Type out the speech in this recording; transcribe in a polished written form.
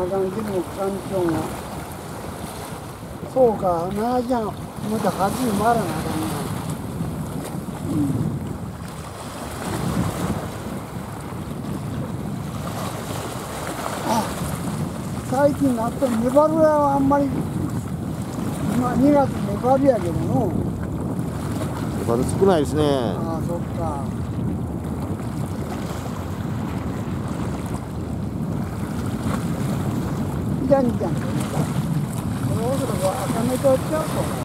あかんけどもかかんちょんが。そうか、7時半、また8時回らなあかんな。あ、最近なったらメバルはあんまり、今2月メバルやけどの。 メバル少ないですね。 ああ、そっか。じゃんじゃん。これおそらく赤目とちゃうと思う。